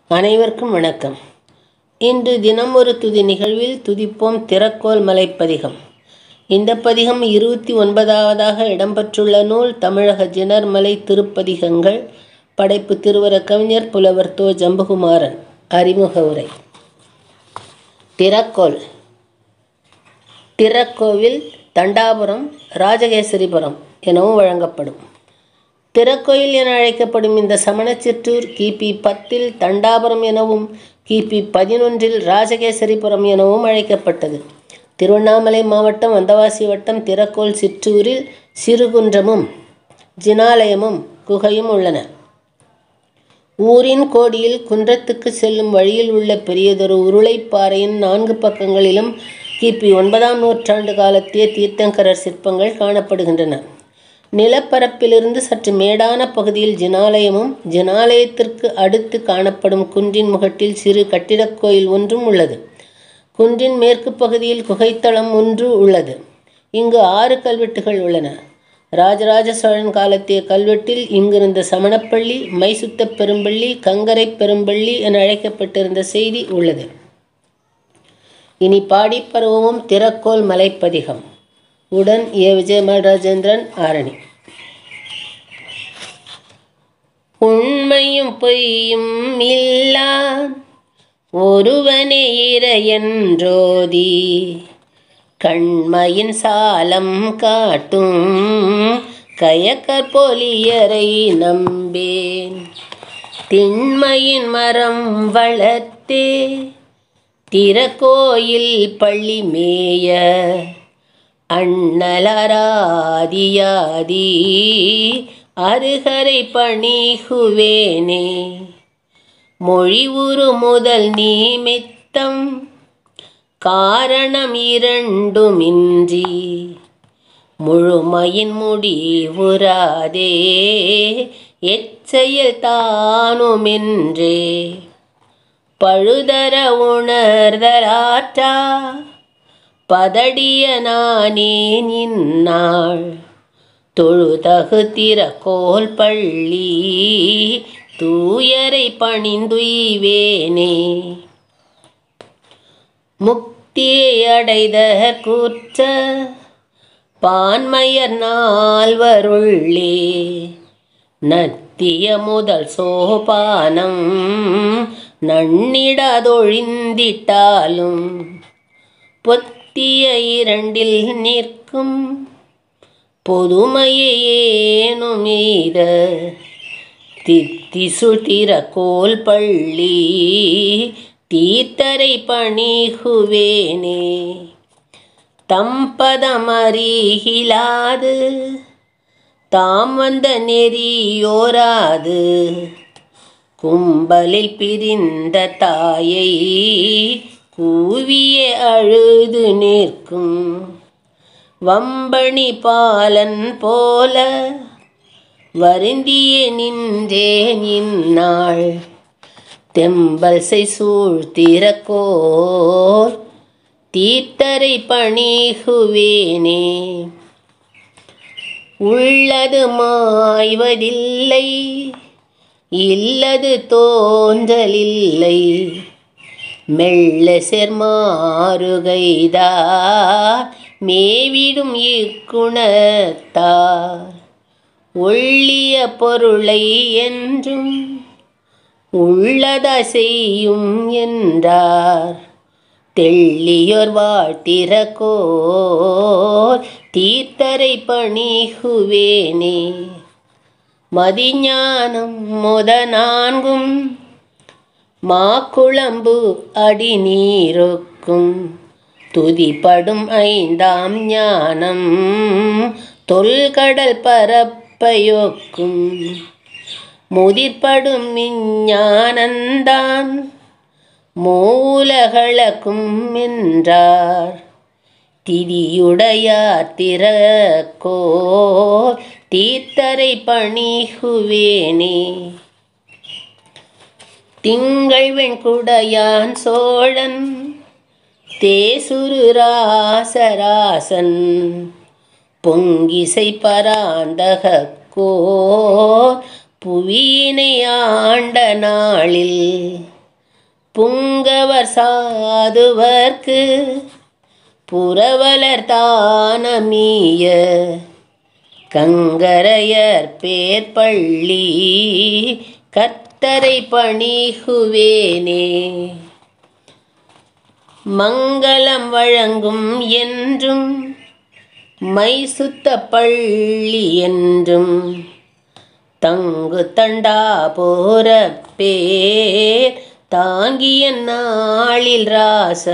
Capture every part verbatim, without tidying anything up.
அனைவருக்கும் வணக்கம். இன்று தினம் ஒரு துதி நிகழ்வில் துதிப்போம் திறக்கோல் மலைப்பதிகம். இந்த பதிகம் இருபத்தி ஒன்பதாவதாக இடம்பெற்றுள்ள நூல் தமிழக ஜினர்மலை திருப்பதிகங்கள். படைப்பு திருவர கவிஞர் புலவர் தோ ஜம்புகுமாரன். அறிமுக உரை. திறக்கோல். திறக்கோவில் தண்டாபுரம், ராஜகேசரிபுரம் எனவும் வழங்கப்படும். திறக்கோயில் என அழைக்கப்படும் இந்த சமணச் சிற்றூர் கிபி பத்தில் தண்டாபுரம் எனவும் கிபி பதினொன்றில் ராஜகேசரிபுரம் எனவும் அழைக்கப்பட்டது. திருவண்ணாமலை மாவட்டம் வந்தவாசி வட்டம் திறக்கோல் சிற்றூரில் சிறுகுன்றமும் ஜினாலயமும் குகையும் உள்ளன. ஊரின் கோடியில் குன்றத்துக்கு செல்லும் வழியில் உள்ள பெரியதொரு உருளைப்பாறையின் நான்கு பக்கங்களிலும் கிபி ஒன்பதாம் நூற்றாண்டு காலத்திய தீர்த்தங்கரர் சிற்பங்கள் காணப்படுகின்றன. நிலப்பரப்பிலிருந்து சற்று மேடான பகுதியில் ஜினாலயமும் ஜினாலயத்திற்கு அடுத்து காணப்படும் குன்றின் முகட்டில் சிறு கட்டிடக் கோயில் ஒன்றும் உள்ளது. குன்றின் மேற்கு பகுதியில் குகைத்தளம் ஒன்று உள்ளது. இங்கு ஆறு கல்வெட்டுகள் உள்ளன. ராஜராஜ சோழன் காலத்திய கல்வெட்டில் இங்கிருந்த சமணப்பள்ளி, மைசுத்த பெரும்பள்ளி, கங்கரை பெரும்பள்ளி என அழைக்கப்பட்டிருந்த செய்தி உள்ளது. இனி பாடி பருவமும் திறக்கோல் மலைப்பதிகம். உடன் ஏ விஜயமல் ராஜேந்திரன், ஆரணி. உண்மையும் பொய்யும் இல்லா ஒருவனே இறையென்றோதி கண்மையின் சாலம் காட்டும் கயக்கற் பொலியரை நம்பேன். திண்மையின் மரம் வளர்த்தே திறக்கோயில் பள்ளி மேய அண்ணலராதியாதி அருகரை பணிகுவேனே. மொழி உரு முதல் நிமித்தம் காரணம் இரண்டுமின்றி முழுமையின் முடிவுறாதே எச்செயல் தானுமென்றே பழுதர உணர்தலாற்றா பதடிய நானேன் இந்நாள் தொழுதகு திறக்கோல் பள்ளி தூயரை பணிந்துய்வேனே. முக்தியை அடைத கூற்ற பான்மையர் நால்வருள்ளே நத்திய முதல் சோபானம் நன்னிடதொழிந்திட்டாலும் பொத்திய இரண்டில் நிற்கும் பொதுமையை ஏனும் எய்த தித்திசுள் திறக்கோல் பள்ளி தீர்த்தரை பணிகுவேனே. தம்பதம் அறிகிலாது தாம் வந்த நெறியோராது கும்பலில் பிரிந்த தாயை கூவிய அழுது நிற்கும் வம்பணி பாலன் போல வருந்திய நின்றேன் இந்நாள் தெம்பல் செய் சூழ் திறக்கோல் தீர்த்தரை பணிகுவேனே. உள்ளது மாய்வதில்லை இல்லது தோன்றலில்லை மெல்ல செர்மாறுகைதார் மேவிடும் இக்குணத்தார் ஒள்ளிய பொருளை என்றும் உள்ளத செய்யும் என்றார் தெள்ளியோர் வாழ்த்திறக்கோல் தீர்த்தரை பணிகுவேனே. மதிஞானம் முத நான்கும் மாக்குழம்பு அடி நீருக்கும் துதிப்படும் ஐந்தாம் ஞானம் தொல்கடல் பரப்பையொக்கும் முதிர்படும் விஞ்ஞானந்தான் மூலகளக்கும் என்றார் திதியுடையார் திறக்கோல் தீர்த்தரை பணிகுவேனே. திங்கள் வெண்குடையான் சோழன் தேசுரு ராசராசன் பொங்கிசை பராந்தகக்கோ புவியினை ஆண்ட நாளில் புங்கவர் சாதுவர்க்கு புரவலர் தானமிய கங்கரையர் பேர்பள்ளி கத்தரை பணிகுவேனே. மங்களம் வழங்கும் என்றும் மைசுத்த பள்ளி என்றும் தங்கு தண்டா போர பேர் தாங்கிய நாளில் ராச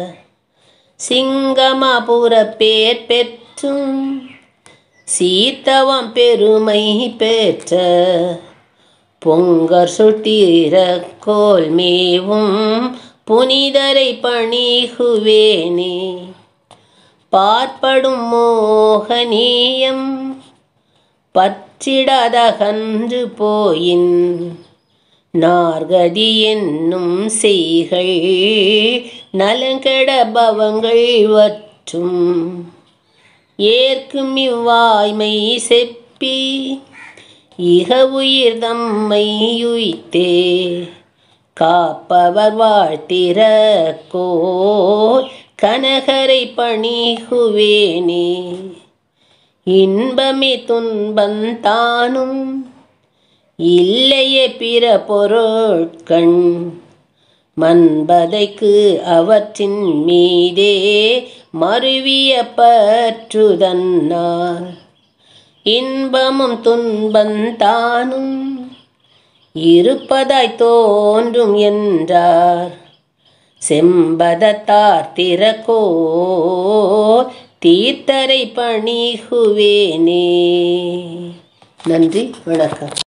சிங்கமாபுர பேர் பெற்றும் சீத்தவம் பெருமை பெற்ற பொங்கர் சுட்டிர கோல் மேவும் புனிதரை பணிகுவேனே. பார்ப்படும் மோகனீயம் பற்றிடாதகன்று போயின் நார்கதி என்னும் செய்கள் நலங்கெட பவங்கள் வற்றும் ஏற்கும் இவ்வாய்மை செப்பி இக உயிர் தம்மை யுய்த்தே காப்பவர் வாழ்த்திர கோல் கனகரை பணிகுவேனே. இன்பமே துன்பந்தானும் இல்லையே பிற பொருட்கண் மன்பதைக்கு அவற்றின் மீதே மருவிய பற்றுதன்னார் இன்பமும் துன்பந்தானும் இருப்பதாய் தோன்றும் என்றார் செம்பதத்தார் திறக்கோல் தீர்த்தரை பணிகுவேனே. நன்றி, வணக்கம்.